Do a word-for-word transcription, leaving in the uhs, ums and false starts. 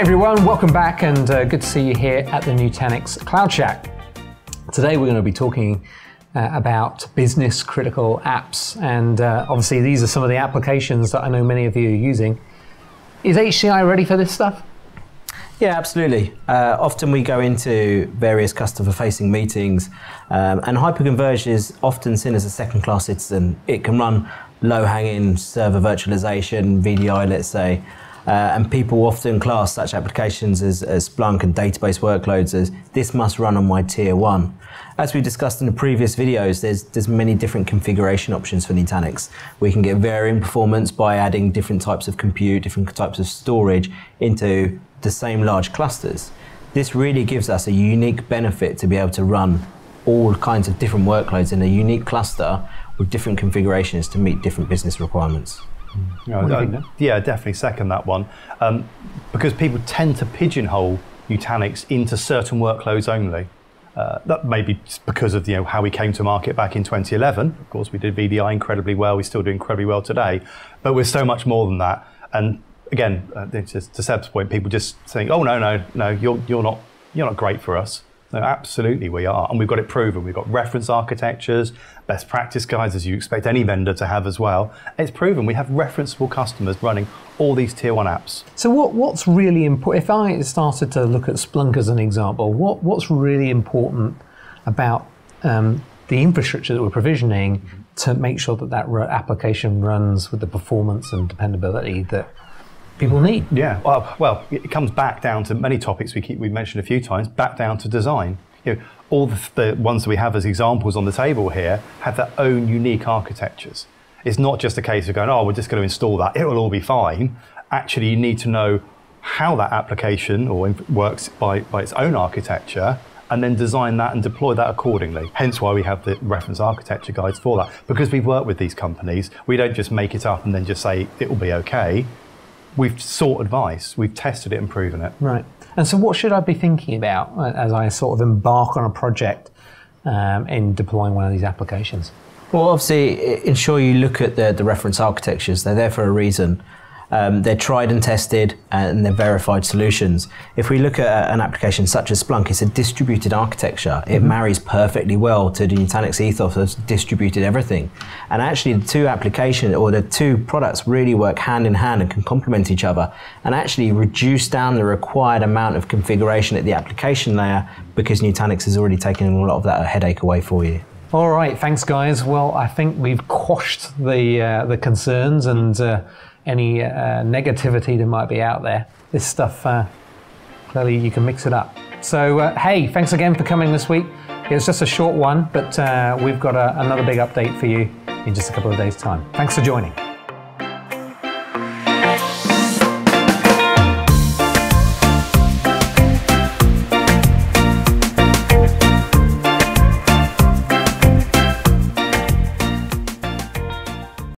everyone, welcome back, and uh, good to see you here at the Nutanix Cloud Shack. Today we're going to be talking uh, about business critical apps, and uh, obviously these are some of the applications that I know many of you are using. Is H C I ready for this stuff? Yeah, absolutely. Uh, often we go into various customer-facing meetings, um, and hyperconverged is often seen as a second-class citizen. It can run low-hanging server virtualization, V D I, let's say, uh, and people often class such applications as, as Splunk and database workloads as this must run on my tier one. As we discussed in the previous videos, there's, there's many different configuration options for Nutanix. We can get varying performance by adding different types of compute, different types of storage into the same large clusters. This really gives us a unique benefit to be able to run all kinds of different workloads in a unique cluster with different configurations to meet different business requirements. Yeah, uh, yeah, definitely second that one. Um, because people tend to pigeonhole Nutanix into certain workloads only. Uh, that may be just because of you know how we came to market back in twenty eleven. Of course, we did V D I incredibly well. We still do incredibly well today, but we're so much more than that. And again, uh, just to Seb's point, people just think, "Oh no, no, no, you're you're not you're not great for us." No, absolutely we are, and we've got it proven. We've got reference architectures, best practice guides, as you expect any vendor to have as well. It's proven. We have referenceable customers running all these tier one apps. So what, what's really important, if I started to look at Splunk as an example, what, what's really important about um, the infrastructure that we're provisioning to make sure that that application runs with the performance and dependability that people need? Yeah, well, well, it comes back down to many topics we keep we mentioned a few times, back down to design. You know, all the, the ones that we have as examples on the table here have their own unique architectures. It's not just a case of going, oh, we're just going to install that, it will all be fine. Actually, you need to know how that application or works by, by its own architecture, and then design that and deploy that accordingly. Hence why we have the reference architecture guides for that. Because we've worked with these companies, we don't just make it up and then just say it will be okay. We've sought advice, we've tested it and proven it. Right. And so what should I be thinking about as I sort of embark on a project um, in deploying one of these applications? Well, obviously, ensure you look at the, the reference architectures. They're there for a reason. Um, they're tried and tested, and they're verified solutions. If we look at an application such as Splunk, it's a distributed architecture. It mm-hmm. marries perfectly well to the Nutanix ethos of distributed everything. And actually, the two applications or the two products really work hand in hand and can complement each other, and actually reduce down the required amount of configuration at the application layer, because Nutanix has already taken a lot of that headache away for you. All right, thanks guys. Well, I think we've quashed the uh, the concerns and uh, any uh, negativity that might be out there. This stuff, uh, clearly you can mix it up. So uh, hey, thanks again for coming this week. It was just a short one, but uh, we've got a, another big update for you in just a couple of days' time. Thanks for joining.